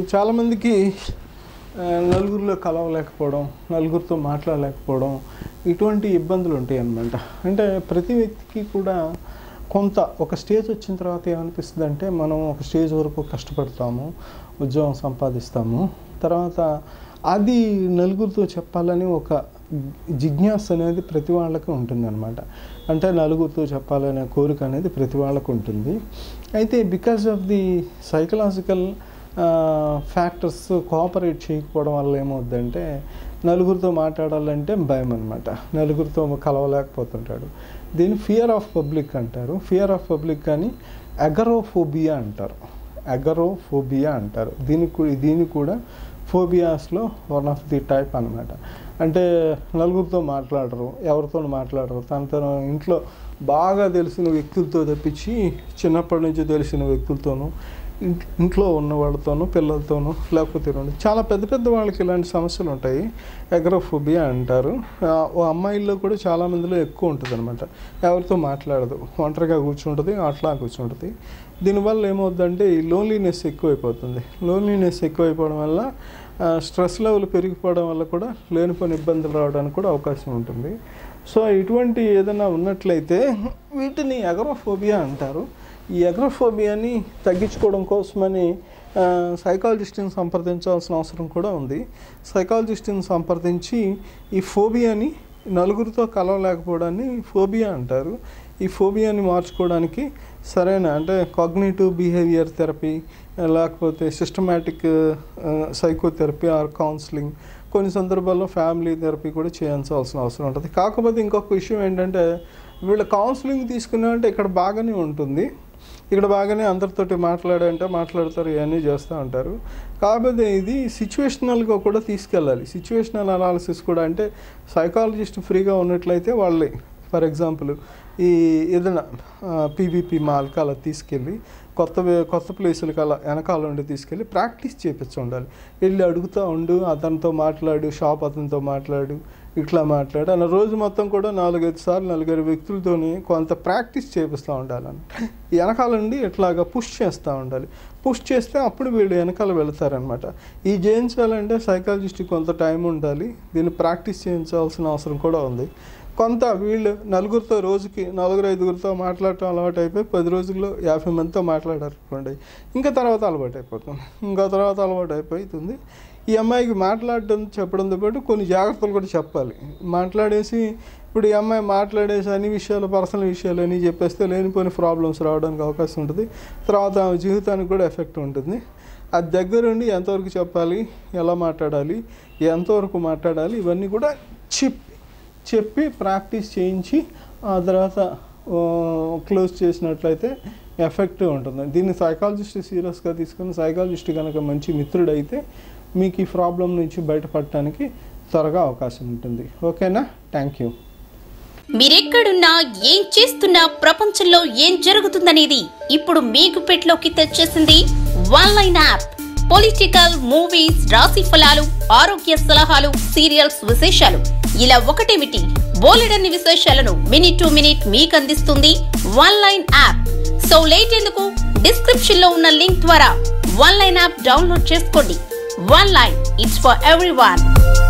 చాలామందికి నలుగురిలో కలవలేకపోవడం, నలుగురితో మాట్లాడలేకపోవడం ఇటువంటి ఇబ్బందులు ఉంటాయి అన్నమాట. అంటే ప్రతి వ్యక్తికి కూడా కొంత ఒక స్టేజ్ వచ్చిన తర్వాత ఏమనిపిస్తుంది అంటే, మనం ఒక స్టేజ్ వరకు కష్టపడతాము, ఉద్యోగం సంపాదిస్తాము, తర్వాత అది నలుగురితో చెప్పాలని ఒక జిజ్ఞాస అనేది ప్రతి వాళ్ళకి ఉంటుందన్నమాట. అంటే నలుగురితో చెప్పాలనే కోరిక అనేది ప్రతి వాళ్ళకు ఉంటుంది. అయితే because of the psychological factors cooperate చేయకపోవడం వల్ల ఏమవుద్దంటే, నలుగురితో మాట్లాడాలంటే భయం అనమాట, నలుగురితో కలవలేకపోతుంటాడు. దీన్ని ఫియర్ ఆఫ్ పబ్లిక్ అంటారు. ఫియర్ ఆఫ్ పబ్లిక్ కానీ అగరోఫోబియా అంటారు. అగరోఫోబియా అంటారు. దీన్ని కూడా ఫోబియాస్లో వన్ ఆఫ్ ది టైప్ అనమాట. అంటే నలుగురితో మాట్లాడరు, ఎవరితో మాట్లాడరు, తన ఇంట్లో బాగా తెలిసిన వ్యక్తులతో తప్పించి చిన్నప్పటి నుంచి తెలిసిన వ్యక్తులతోనూ, ఇంట్లో ఉన్న వాళ్ళతోనూ, పిల్లలతోనూ, లేకపోతే చాలా పెద్ద పెద్ద వాళ్ళకి ఇలాంటి సమస్యలు ఉంటాయి. అగ్రోఫోబియా అంటారు. అమ్మాయిల్లో కూడా చాలామందిలో ఎక్కువ ఉంటుంది అనమాట. ఎవరితో మాట్లాడదు, ఒంటరిగా కూర్చుంటుంది, అట్లా కూర్చుంటుంది. దీనివల్ల ఏమవుతుందంటే ఈ లోన్లీనెస్ ఎక్కువైపోతుంది. లోన్లీనెస్ ఎక్కువైపోవడం వల్ల స్ట్రెస్ లెవెల్ పెరిగిపోవడం వల్ల కూడా లేనిపోయిన ఇబ్బందులు రావడానికి కూడా అవకాశం ఉంటుంది. సో ఇటువంటి ఏదైనా ఉన్నట్లయితే వీటిని అగ్రోఫోబియా అంటారు. ఈ అగ్రోఫోబియాని తగ్గించుకోవడం కోసమని సైకాలజిస్ట్ని సంప్రదించాల్సిన అవసరం కూడా ఉంది. సైకాలజిస్ట్ని సంప్రదించి ఈ ఫోబియాని, నలుగురితో కలవలేకపోవడాన్ని ఫోబియా అంటారు. ఈ ఫోబియాని మార్చుకోవడానికి సరైన అంటే కాగ్నిటివ్ బిహేవియర్ థెరపీ, లేకపోతే సిస్టమాటిక్ సైకోథెరపీ ఆర్ కౌన్సిలింగ్, కొన్ని సందర్భాల్లో ఫ్యామిలీ థెరపీ కూడా చేయాల్సిన అవసరం ఉంటుంది. కాకపోతే ఇంకొక విషయం ఏంటంటే, వీళ్ళ కౌన్సిలింగ్ తీసుకున్నామంటే ఇక్కడ బాగానే ఉంటుంది, ఇక్కడ బాగానే అందరితోటి మాట్లాడతారు, ఇవన్నీ చేస్తూ ఉంటారు. కాకపోతే ఇది సిచ్యువేషనల్గా కూడా తీసుకెళ్ళాలి. సిచ్యువేషనల్ అనాలిసిస్ కూడా, అంటే సైకాలజిస్ట్ ఫ్రీగా ఉన్నట్లయితే వాళ్ళే ఫర్ ఎగ్జాంపుల్ ఈ ఏదైనా పీవీపీ మాల్కి అలా తీసుకెళ్ళి కొత్త ప్లేసులకి అలా వెనకాల ఉండి తీసుకెళ్ళి ప్రాక్టీస్ చేయించి ఉండాలి. వెళ్ళి అడుగుతూ ఉండు, అతనితో మాట్లాడు, షాప్ అతనితో మాట్లాడు, ఇట్లా మాట్లాడు అలా రోజు మొత్తం కూడా 4-5 సార్లు 4 వ్యక్తులతోని కొంత ప్రాక్టీస్ చేపిస్తూ ఉండాలని. వెనకాల నుండి ఇట్లాగా పుష్ చేస్తూ ఉండాలి. పుష్ చేస్తే అప్పుడు వీళ్ళు వెనకాల వెళతారనమాట. ఈ చేయించాలంటే సైకాలజిస్ట్కి కొంత టైం ఉండాలి. దీన్ని ప్రాక్టీస్ చేయించాల్సిన అవసరం కూడా ఉంది. కొంత వీళ్ళు నలుగురితో రోజుకి 4-5గురితో మాట్లాడటం అలవాటు అయిపోయి 10 రోజుల్లో 50 మందితో మాట్లాడారనుకోండి, ఇంకా తర్వాత అలవాటు అయిపోతుంది. ఈ అమ్మాయికి మాట్లాడడం చెప్పడంతో పాటు కొన్ని జాగ్రత్తలు కూడా చెప్పాలి. మాట్లాడేసి ఇప్పుడు ఈ అమ్మాయి మాట్లాడేసి అన్ని విషయాలు, పర్సనల్ విషయాలు అని చెప్పేస్తే లేనిపోయిన ప్రాబ్లమ్స్ రావడానికి అవకాశం ఉంటుంది. తర్వాత ఆమె జీవితానికి కూడా ఎఫెక్ట్ ఉంటుంది. అది దగ్గరుండి ఎంతవరకు చెప్పాలి, ఎలా మాట్లాడాలి, ఎంతవరకు మాట్లాడాలి, ఇవన్నీ కూడా చెప్పి ప్రాక్టీస్ చేయించి ఆ తర్వాత క్లోజ్ చేసినట్లయితే ఎఫెక్టివ్ ఉంటుంది. దీన్ని సైకాలజిస్ట్ సీరియస్గా తీసుకుని సైకాలజిస్ట్ కనుక మంచి మిత్రుడైతే మీకు ఈ ప్రాబ్లం నుంచి బయటపడటానికి త్వరగా అవకాశం ఉంటుంది. ఓకేనా? Thank you. మీరెక్కడున్నా, ఏం చేస్తున్నా, ప్రపంచంలో ఏం జరుగుతుందనేది ఇప్పుడు మీకు పెట్లోకి తెచ్చేసింది వన్లైన్ యాప్. పొలిటికల్, మూవీస్, రాశి ఫలాలు, ఆరోగ్య సలహాలు, సీరియల్స్ విశేషాలు, ఇలా ఒకటేమిటి బోలెడన్ని విశేషాలను మినిట్ టు మినిట్ మీకు అందిస్తుంది వన్లైన్ యాప్. సో లేట్ ఎందుకు, డిస్క్రిప్షన్ లో ఉన్న లింక్ ద్వారా వన్లైన్ యాప్ డౌన్లోడ్ చేసుకోండి. Oneline, it's for everyone.